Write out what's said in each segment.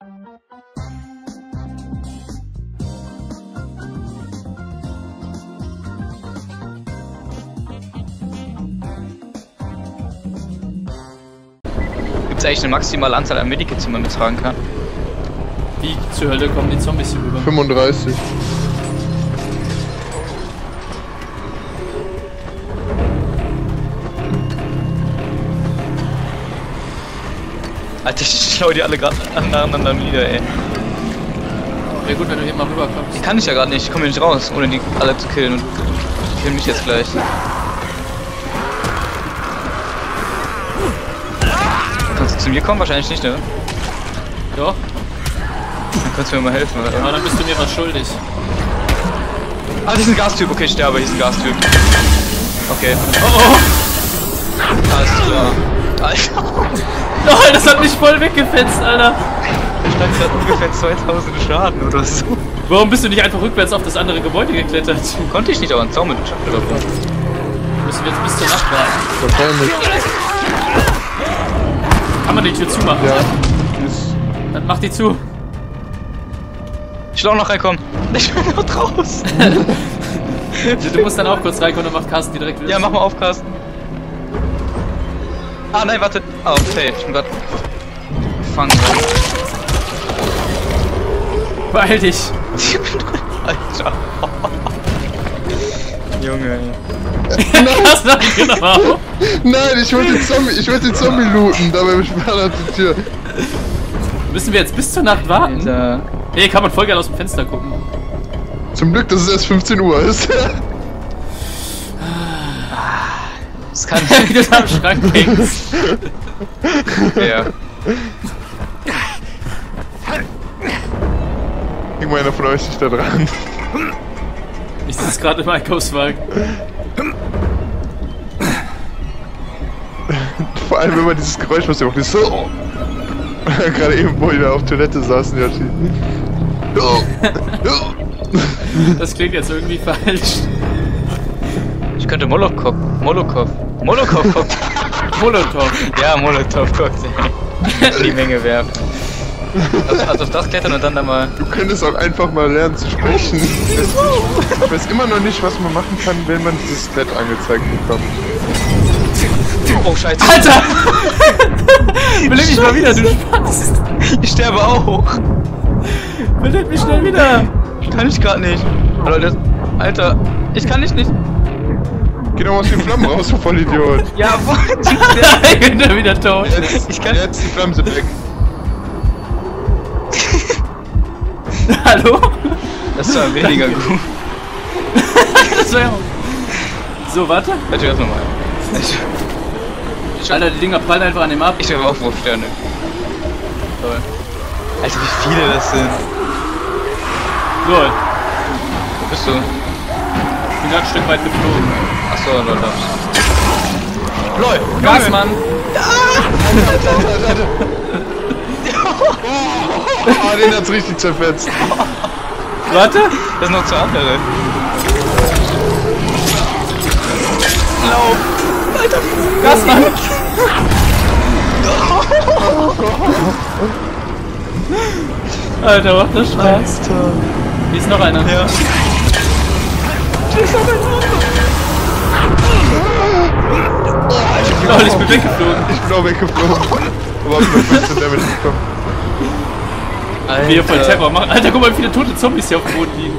Gibt es eigentlich eine maximale Anzahl an Medikits, die man mittragen kann? Wie zur Hölle kommen die Zombies hier rüber? 35. Alter, ich schlau die alle gerade aneinander nieder, ey. Wäre gut, wenn du hier mal rüberkommst. Ich kann dich ja gerade nicht, ich komme hier nicht raus, ohne die alle zu killen. Und die killen mich jetzt gleich. Kannst du zu mir kommen? Wahrscheinlich nicht, ne? Doch. Dann kannst du mir mal helfen, oder? Aber dann bist du mir was schuldig. Ah, hier ist ein Gastyp. Okay, ich sterbe, hier ist ein Gastyp. Okay. Oh oh! Alles klar. Alter. Nein, das hat mich voll weggefetzt, Alter. Der Stand hat ungefähr 2000 Schaden oder so. Warum bist du nicht einfach rückwärts auf das andere Gebäude geklettert? Konnte ich nicht, aber ein Zaun mit dem Schacht oder so. Müssen wir jetzt bis zur Nacht warten. Wahrscheinlich. Kann man die Tür zumachen? Ja. Ist Dann mach die zu. Ich will auch noch reinkommen. Ich bin noch draußen. Du musst dann auch kurz reinkommen und macht Carsten die direkt wieder. Ja, mach mal auf, Carsten. Ah, nein, warte. Ah, okay, ich bin grad gefangen worden. Beeil dich. Ich bin drin. Alter. Junge, Was sag ich genau? Nein, ich wollte den Zombie looten, dabei besperrt die Tür. Müssen wir jetzt bis zur Nacht warten? Alter. Nee, kann man voll gerne aus dem Fenster gucken. Zum Glück, dass es erst 15 Uhr ist. Das kann Wie du da am Schrank hängst. ja. Irgendeiner von euch ist da dran. Ich sitze gerade im Einkaufswagen. Vor allem, wenn man dieses Geräusch, was ihr macht, ist so. Gerade eben, wo wir auf Toilette saßen, ja. Das klingt jetzt irgendwie falsch. Ich könnte Molotov. Ja, Molotov-Cocktail. In die Menge werfen. Also auf das klettern und dann da mal. Du könntest auch einfach mal lernen zu sprechen. Ich weiß immer noch nicht, was man machen kann, wenn man dieses Skelett angezeigt bekommt. Oh, Scheiße. Alter! Beleb mich mal wieder, du Spast! Ich sterbe auch. Beleb mich schnell wieder! Kann ich gerade nicht. Leute, Alter, ich kann nicht. Geh doch mal aus den Flammen raus, du Vollidiot. Ja, Ich bin da wieder tot. Jetzt die Flammen sind weg. Hallo? das war weniger gut. Das war ja. So, warte. Warte, das nochmal. Alter, die Dinger prallen einfach an dem ab. Ich habe auch Wurfsterne. Toll. Alter, wie viele das sind. Lol. Wo bist du? Ich bin gerade ein Stück weit geflogen. Achso, Leute. LOL! Gas, Mann! Oh, den hat's richtig zerfetzt. Warte! Das sind noch zwei andere. Lauf! Alter! Gas, Mann! Alter, macht das Spaß. Hier ist noch einer. Ja. Oh, ich bin weggeflogen. Ich bin auch weggeflogen. Aber hab nur 15 Damage bekommen. Wie ihr voll Terror machen. Alter, guck mal, wie viele tote Zombies hier auf dem Boden liegen.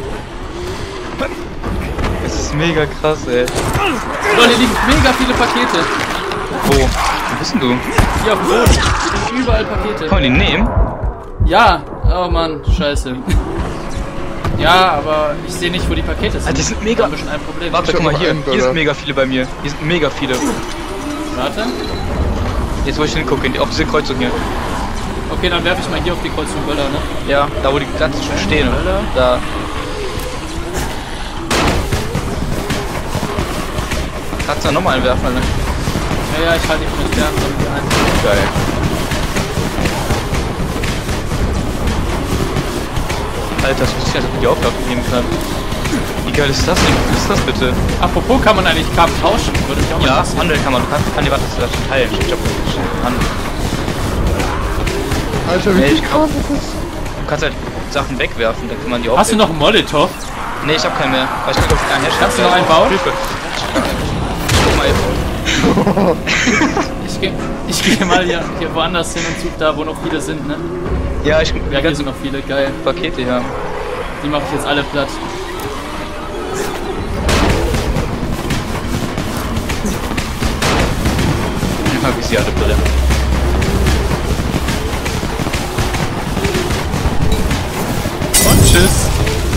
Das ist mega krass, ey. Leute, hier liegen mega viele Pakete. Wo? Wo bist denn du? Hier auf dem Boden. Hier liegen überall Pakete. Kann man die nehmen? Ja. Oh Mann, scheiße. Ja, aber ich sehe nicht, wo die Pakete sind. Alter, die sind mega. Da haben wir schon ein Problem. Warte, Ich guck hab mal noch hier. einen, Hier Bruder. sind mega viele bei mir. Hier sind mega viele. Warte. Jetzt wo ich hingucke, auf diese Kreuzung hier. Okay, dann werfe ich mal hier auf die Kreuzung Böller, ne? Ja, da wo die ganzen schon stehen. Böller. Da. Kannst du da nochmal einen werfen, ne? Ja, ja, ich halte die von den Sternen irgendwie ein. Geil. Alter, das wusste ich nicht, dass man die Aufgabe geben kann. Wie geil ist das denn? Was ist das bitte? Apropos, kann man eigentlich Karten tauschen? Würde ich auch mal Ja, interessieren. handeln kann man. Du kannst die Warte, das teilen. Ich glaub, das ist Handeln. Alter, wie Nee, viel ich Kraft glaub- ist das? Du kannst halt Sachen wegwerfen, dann kann man die auch. Hast du noch einen Molotow? Nee, ich hab keinen mehr. Aber ich kann doch keinen herstellen. Kannst du noch einen bauen? Hilfe. Guck mal. Ich gehe mal hier woanders hin und suche da, wo noch viele sind, ne? Ja, ich Ja, die hier ganzen sind noch viele, geil. Pakete hier. Die mache ich jetzt alle platt. Wie sie alle brennen. Und tschüss.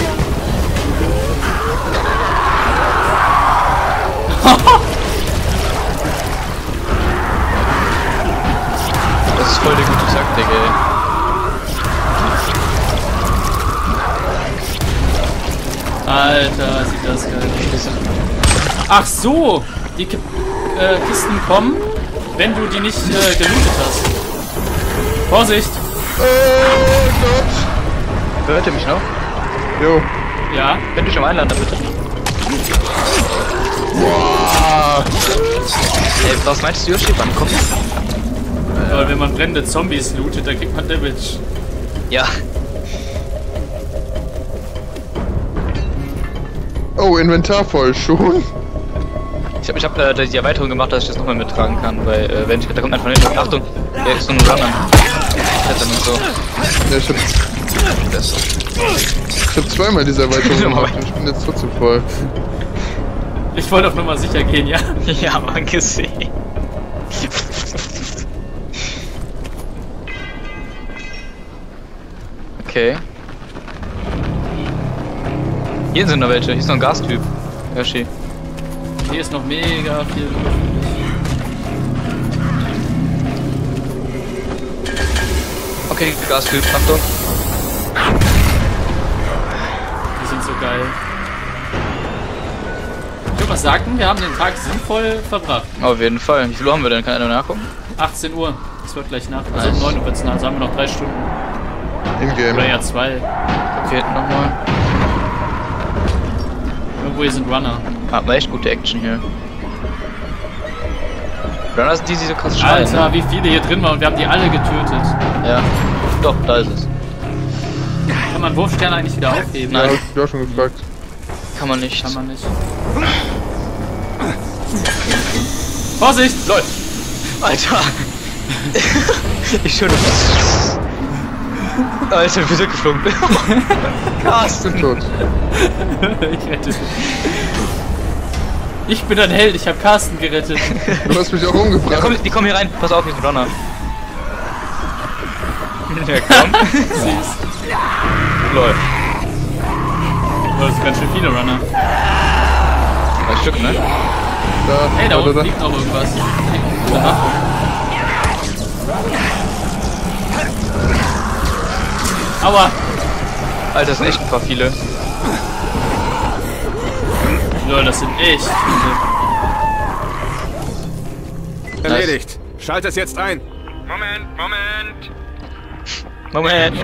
Das ist voll der gute Taktik, ey. Alter, sieht das geil aus. Ach so, die Kisten kommen, wenn du die nicht gelootet hast. Vorsicht! Oh Gott! Hört ihr mich noch? Jo. Ja, Könnt ihr schon mal einladen, bitte? Boah! Ey, was meinst du, Yoshi? Wann kommt das? weil wenn man brennende Zombies lootet, dann kriegt man Damage. Ja. Oh, Inventar voll, schon? Ich hab die Erweiterung gemacht, dass ich das nochmal mittragen kann, weil wenn ich, da kommt einfach hinten. Achtung, der ist so ein Runner. Klettern und so. Ja, ich hab zweimal diese Erweiterung gemacht und ich bin jetzt trotzdem voll. Ich wollte auf Nummer sicher gehen, ja. Ja, man gesehen. Okay. Hier sind noch welche, hier ist noch ein Gastyp. Yoshi. Hier ist noch mega viel Luft. Okay, Gastyp, Achtung. Die sind so geil. Ich würde mal sagen, wir haben den Tag sinnvoll verbracht. Auf jeden Fall. Wie viel Uhr haben wir denn? Kann einer nachgucken? 18 Uhr. Das wird gleich nach. Also um Nice. 9 Uhr wird's nach. Also haben wir noch 3 Stunden. In-game. Oder ja 2. Okay, nochmal. Irgendwo hier sind Runner. Hat man echt gute Action hier. Runner sind die so krass schreien. Alter, wie viele hier drin waren und wir haben die alle getötet. Ja. Doch, da ist es. Kann man Wurfsterne eigentlich wieder aufheben? Ja, Nein. hab ich auch schon gefragt. Kann man nicht. Kann man nicht. Vorsicht! LOL! Alter! Ich schwöre. Alter, wir sind geflogen. Ich bin Carsten! tot. Ich rette dich. Ich bin ein Held, ich habe Carsten gerettet. Du hast mich auch Ja, umgebracht. komm, die kommen hier rein. Pass auf, hier ist ein Donner. Ja, komm. Süß. LOL. Oh, das sind ganz schön viele Runner. Ein Stück, ne? Da, Hey, da unten liegt noch irgendwas. Da. Aua! Alter, das sind echt ein paar viele. Lol, das sind echt viele. Erledigt. Schalt es jetzt ein. Moment.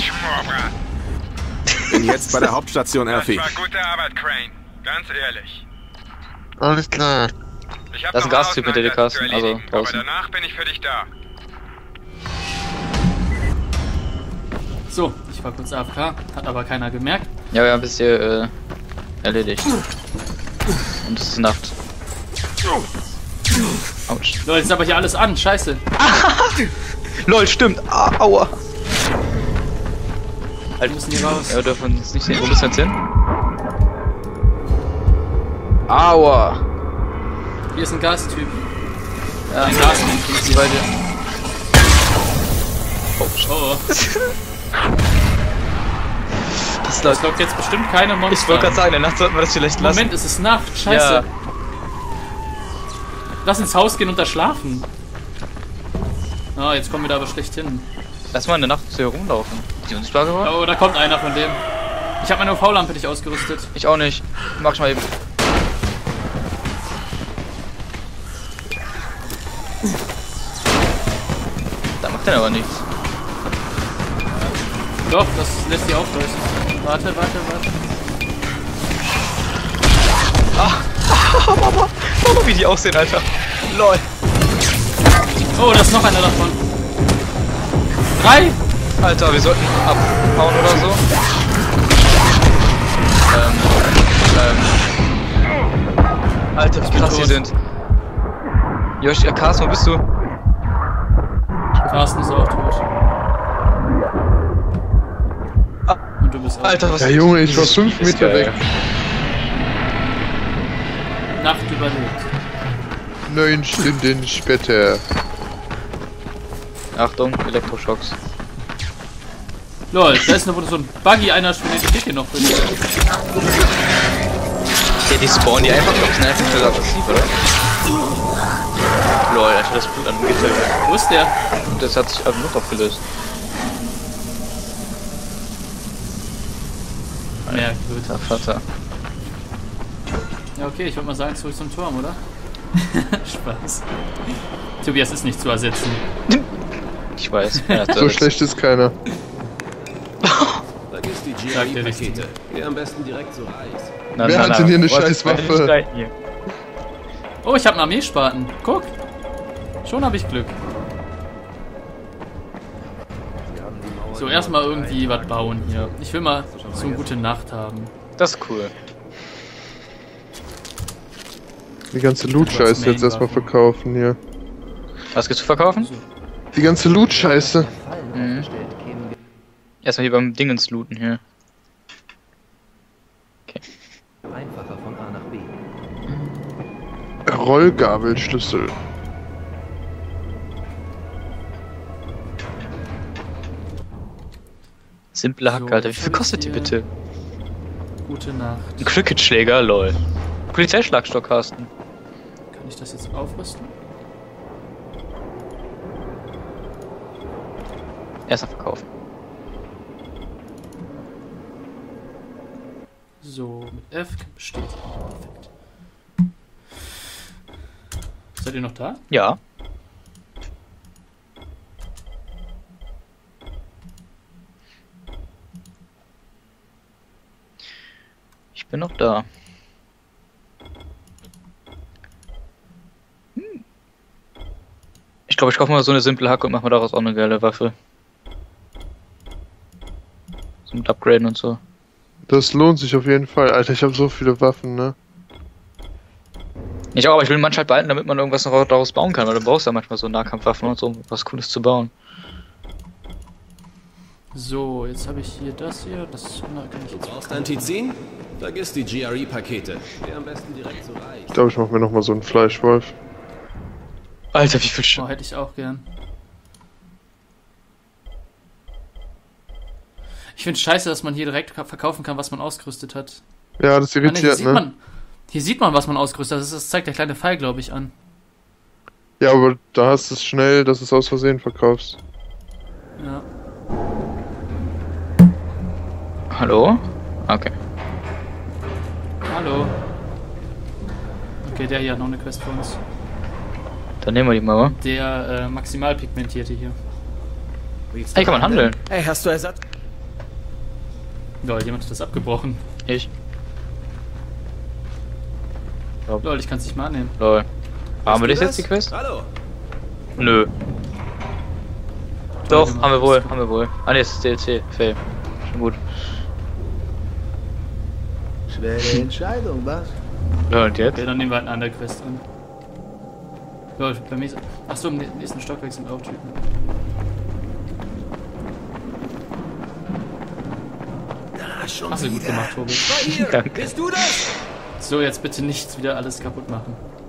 Bin jetzt bei der Hauptstation, Elfie. Das war gute Arbeit, Crane. Ganz ehrlich. alles klar. Ich hab Das ist ein noch Gastyp mit der Außeneinsatz Carsten, zu also erledigen, aber draußen. danach bin ich für dich da. So, ich war kurz AFK, hat aber keiner gemerkt. Ja, wir haben bis hier erledigt. Und es ist Nacht. Autsch. Leute, jetzt ist aber hier alles an, scheiße. LOL, stimmt. Ah, aua. Wir müssen hier raus. Ja, wir dürfen uns nicht sehen. Wo müssen wir jetzt hin? Aua. Hier ist ein Gastyp. Ja, Ein Gastyp. die beide. Oh, oh. Das Das lockt jetzt bestimmt keine Monster. Ich wollte gerade sagen, in der Nacht sollten wir das vielleicht lassen. Moment, es ist Nacht, scheiße. Ja. Lass ins Haus gehen und da schlafen. Ah, jetzt kommen wir da aber schlecht hin. Lass mal in der Nacht zu hier rumlaufen. Ist die unsichtbar geworden? Oh, da kommt einer von dem. Ich habe meine UV-Lampe nicht ausgerüstet. Ich auch nicht. Mach ich mal eben. Da macht er aber nichts. Doch, das lässt die aufleuchten. Warte. Oh, wie die aussehen, Alter. LOL. Oh, da ist noch einer davon. 3! Alter, wir sollten abhauen oder so. Alter, wie krass die tot. sind. Josh, Carsten, wo bist du? Carsten ist auch tot. Und du bist auch Alter, was Ja, Junge, ich war dieses 5 Spiel ist Meter geil. weg. Nacht überlebt. 9 Stunden später. Achtung, Elektroschocks. Lol, da ist noch so ein Buggy, einer von den Kicke noch drin. Ja, die spawnen die einfach noch, sind einfach so aggressiv, oder? Lol, Alter, das Blut an dem Gitter. Wo ist der? Und das hat sich einfach nur aufgelöst. Merkwürdig. Vater. Ja, okay, ich würde mal sagen, zurück zum Turm, oder? Spaß. Tobias ist nicht zu ersetzen. Ich weiß. Ja, So schlecht ist keiner. Vergiss die Sagt der GRI-Pakete. Geh am besten direkt zu Reis. Wer hat denn hier eine Scheißwaffe? Oh, ich habe einen Armeespaten. Guck. Schon habe ich Glück. So, erstmal irgendwie was bauen hier. Ich will mal so eine gute Nacht haben. Das ist cool. Die ganze Loot-Scheiße jetzt erstmal verkaufen hier. Was gibt's zu verkaufen? Die ganze Loot-Scheiße. Mhm. Erstmal hier beim Dingens looten hier. Okay. Einfacher von A nach B. Rollgabelschlüssel. Simple Hack, So, Alter. Wie was viel hab ich kostet die hier? bitte? Gute Nacht. Ein Cricket-Schläger, lol. Polizeischlagstock, Carsten. Kann ich das jetzt aufrüsten? Erstmal verkaufen. So, mit F bestätigen. Perfekt. Seid ihr noch da? Ja. Ich bin noch da. Ich glaube, ich kaufe mal so eine simple Hacke und mache mal daraus auch eine geile Waffe. So mit Upgraden und so. Das lohnt sich auf jeden Fall. Alter, ich habe so viele Waffen, ne? Ich auch, aber ich will manchmal halt behalten, damit man irgendwas noch daraus bauen kann, weil du brauchst ja manchmal so Nahkampfwaffen und so, um was Cooles zu bauen. So, jetzt habe ich hier das hier. Das kann ich jetzt. Brauchst Antizin? Vergiss die GRI-Pakete. Geh am besten direkt zu Reis. Ich glaube, ich mache mir nochmal so einen Fleischwolf. Alter, wie viel Oh, hätte ich auch gern. Ich finde scheiße, dass man hier direkt verkaufen kann, was man ausgerüstet hat. Ja, das Ah, nee, irritiert, ne? Hier sieht man, was man ausgerüstet hat. Das zeigt der kleine Pfeil, glaube ich, an. Ja, aber da hast du es schnell, dass du es aus Versehen verkaufst. Ja. Hallo? Okay. Hallo. Okay, der hier hat noch eine Quest für uns. Dann nehmen wir die mal, wa? Der Maximalpigmentierte hier. Hey, kann man handeln. Hey, hast du Ersatz? Lol, jemand hat das abgebrochen. Ich. Lol, ich kann es nicht mal annehmen. Lol. Haben wir du das jetzt, die Quest? Hallo. Nö. Doch, Warte mal, haben wir wohl, das- haben wir wohl. Ah ne, das ist DLC. Fail. Schon gut. Schwere Entscheidung, was? Ja, und jetzt? Okay, dann nehmen wir halt eine andere Quest an. Lol, bei mir ist... Achso, im nächsten Stockwerk sind auch Typen. Hast du gut gemacht, Tobi. Danke. Bist du das? So, jetzt bitte nichts wieder alles kaputt machen.